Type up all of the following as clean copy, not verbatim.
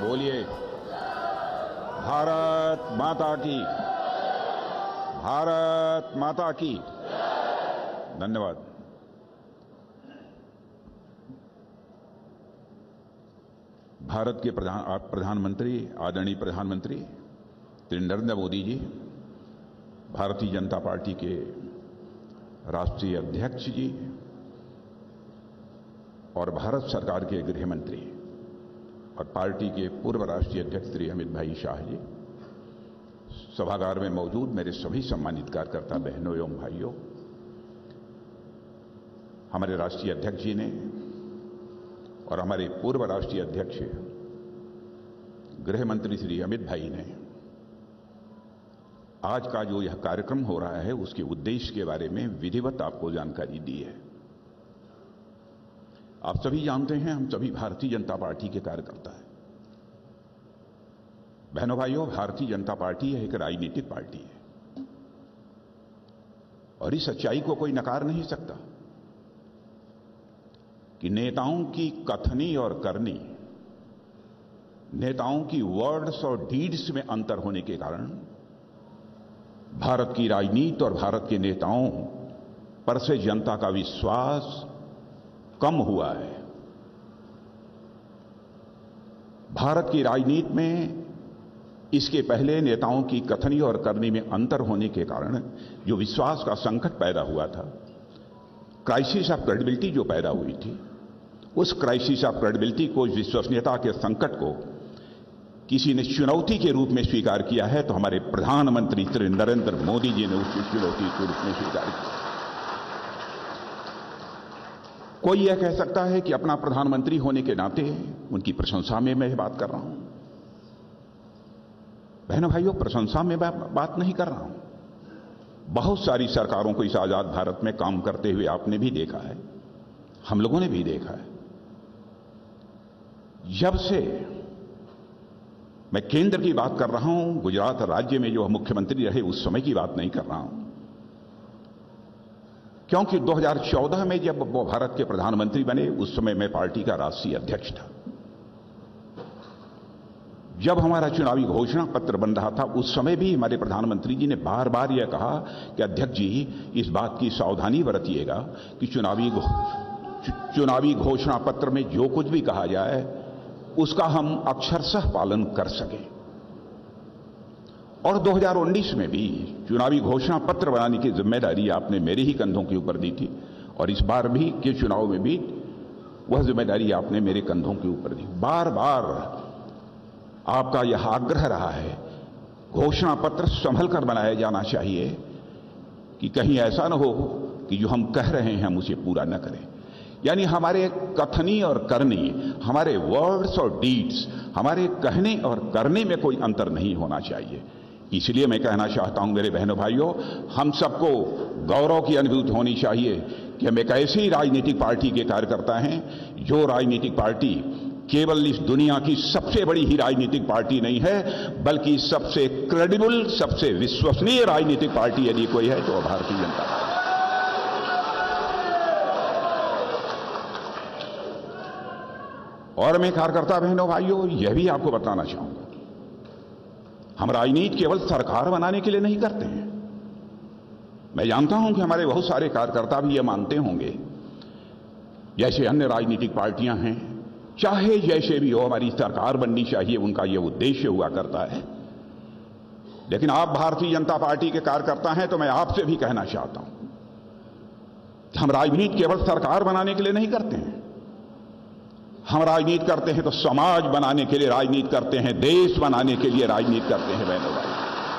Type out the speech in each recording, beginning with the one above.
बोलिए भारत माता की, भारत माता की। धन्यवाद। भारत के प्रधानमंत्री, आदरणीय प्रधानमंत्री श्री नरेंद्र मोदी जी, भारतीय जनता पार्टी के राष्ट्रीय अध्यक्ष जी और भारत सरकार के गृह मंत्री और पार्टी के पूर्व राष्ट्रीय अध्यक्ष श्री अमित भाई शाह जी, सभागार में मौजूद मेरे सभी सम्मानित कार्यकर्ता बहनों एवं भाइयों, हमारे राष्ट्रीय अध्यक्ष जी ने और हमारे पूर्व राष्ट्रीय अध्यक्ष गृह मंत्री श्री अमित भाई ने आज का जो यह कार्यक्रम हो रहा है उसके उद्देश्य के बारे में विधिवत आपको जानकारी दी है। आप सभी जानते हैं, हम सभी भारतीय जनता पार्टी के कार्यकर्ता हैं। बहनों भाइयों, भारतीय जनता पार्टी एक राजनीतिक पार्टी है और इस सच्चाई को कोई नकार नहीं सकता कि नेताओं की कथनी और करनी, नेताओं की वर्ड्स और डीड्स में अंतर होने के कारण भारत की राजनीति और भारत के नेताओं पर से जनता का विश्वास कम हुआ है। भारत की राजनीति में इसके पहले नेताओं की कथनी और करनी में अंतर होने के कारण जो विश्वास का संकट पैदा हुआ था, क्राइसिस ऑफ क्रेडिबिलिटी जो पैदा हुई थी, उस क्राइसिस ऑफ क्रेडिबिलिटी को, विश्वसनीयता के संकट को किसी ने चुनौती के रूप में स्वीकार किया है, तो हमारे प्रधानमंत्री श्री नरेंद्र मोदी जी ने उस चुनौती के रूप में स्वीकार किया। कोई यह कह सकता है कि अपना प्रधानमंत्री होने के नाते उनकी प्रशंसा में मैं बात कर रहा हूं। बहनों भाइयों, प्रशंसा में बात नहीं कर रहा हूं। बहुत सारी सरकारों को इस आजाद भारत में काम करते हुए आपने भी देखा है, हम लोगों ने भी देखा है। जब से मैं केंद्र की बात कर रहा हूं, गुजरात राज्य में जो मुख्यमंत्री रहे उस समय की बात नहीं कर रहा हूं, क्योंकि 2014 में जब वो भारत के प्रधानमंत्री बने उस समय मैं पार्टी का राष्ट्रीय अध्यक्ष था। जब हमारा चुनावी घोषणा पत्र बन रहा था उस समय भी हमारे प्रधानमंत्री जी ने बार बार यह कहा कि अध्यक्ष जी, इस बात की सावधानी बरतिएगा कि चुनावी घोषणा पत्र में जो कुछ भी कहा जाए उसका हम अक्षरशः पालन कर सकें। और 2019 में भी चुनावी घोषणा पत्र बनाने की जिम्मेदारी आपने मेरे ही कंधों के ऊपर दी थी और इस बार भी के चुनाव में भी वह जिम्मेदारी आपने मेरे कंधों के ऊपर दी। बार बार आपका यह आग्रह रहा है, घोषणा पत्र संभल कर बनाया जाना चाहिए कि कहीं ऐसा न हो कि जो हम कह रहे हैं हम उसे पूरा न करें। यानी हमारे कथनी और करनी, हमारे वर्ड्स और डीड्स, हमारे कहने और करने में कोई अंतर नहीं होना चाहिए। इसलिए मैं कहना चाहता हूं मेरे बहनों भाइयों, हम सबको गौरव की अनुभूति होनी चाहिए कि हम एक ऐसी राजनीतिक पार्टी के कार्यकर्ता हैं जो राजनीतिक पार्टी केवल इस दुनिया की सबसे बड़ी ही राजनीतिक पार्टी नहीं है, बल्कि सबसे क्रेडिबल, सबसे विश्वसनीय राजनीतिक पार्टी यदि कोई है तो भारतीय जनता पार्टी। और मैं कार्यकर्ता बहनों भाइयों यह भी आपको बताना चाहूंगा, हम राजनीति केवल सरकार बनाने के लिए नहीं करते हैं। मैं जानता हूं कि हमारे बहुत सारे कार्यकर्ता भी यह मानते होंगे, जैसे अन्य राजनीतिक पार्टियां हैं, चाहे जैसे भी हो हमारी सरकार बननी चाहिए, उनका यह उद्देश्य हुआ करता है। लेकिन आप भारतीय जनता पार्टी के कार्यकर्ता हैं तो मैं आपसे भी कहना चाहता हूं कि हम राजनीति केवल सरकार बनाने के लिए नहीं करते हैं। हम राजनीति करते हैं तो समाज बनाने के लिए राजनीति करते हैं, देश बनाने के लिए राजनीति करते हैं। बहनों भाई,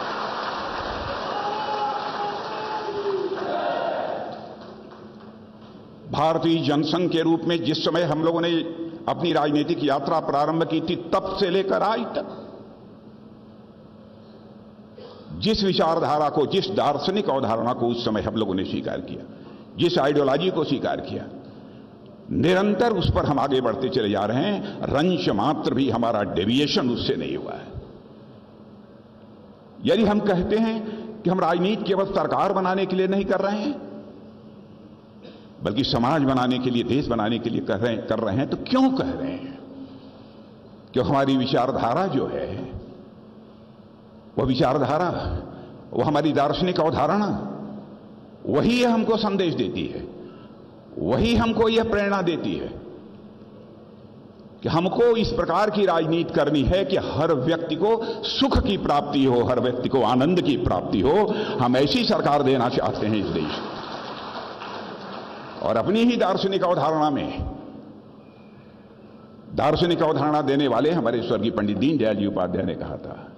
भारतीय जनसंघ के रूप में जिस समय हम लोगों ने अपनी राजनीतिक यात्रा प्रारंभ की थी, तब से लेकर आज तक जिस विचारधारा को, जिस दार्शनिक अवधारणा को उस समय हम लोगों ने स्वीकार किया, जिस आइडियोलॉजी को स्वीकार किया, निरंतर उस पर हम आगे बढ़ते चले जा रहे हैं। रंश मात्र भी हमारा डेविएशन उससे नहीं हुआ है। यदि हम कहते हैं कि हम राजनीति केवल सरकार बनाने के लिए नहीं कर रहे हैं, बल्कि समाज बनाने के लिए, देश बनाने के लिए कर रहे हैं, तो क्यों कह रहे हैं? कि हमारी विचारधारा जो है, वह विचारधारा, वह हमारी दार्शनिक अवधारणा, वही हमको संदेश देती है, वही हमको यह प्रेरणा देती है कि हमको इस प्रकार की राजनीति करनी है कि हर व्यक्ति को सुख की प्राप्ति हो, हर व्यक्ति को आनंद की प्राप्ति हो। हम ऐसी सरकार देना चाहते हैं इस देश को। और अपनी ही दार्शनिक अवधारणा में, दार्शनिक अवधारणा देने वाले हमारे स्वर्गीय पंडित दीनदयाल जी उपाध्याय ने कहा था